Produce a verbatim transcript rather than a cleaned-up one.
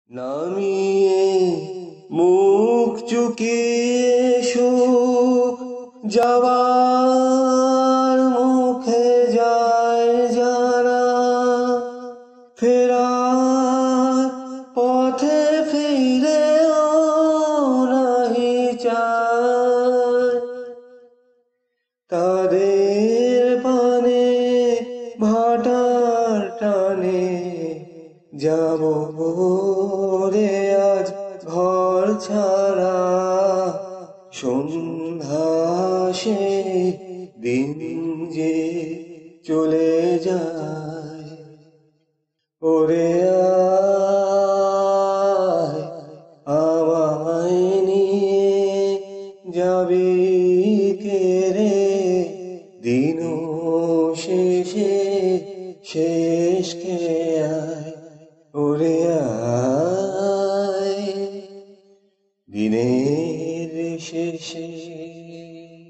নামিয়ে মুখ চুকিয়ে সুখ যাওয়ার মুখে যায় যারা, ফেরার পথে ফিরেও নাহি চায়, তাদের পানে ভাটার টানে যাব রে আজ ঘর ছাড়া। সন্ধ্যা সে দিন যে চলে যায়, ওরে আয় আমায় নিয়ে যাবি কে রে দিন শেষে শেষ কে আয়, ওরে আয় দিনের শেষে।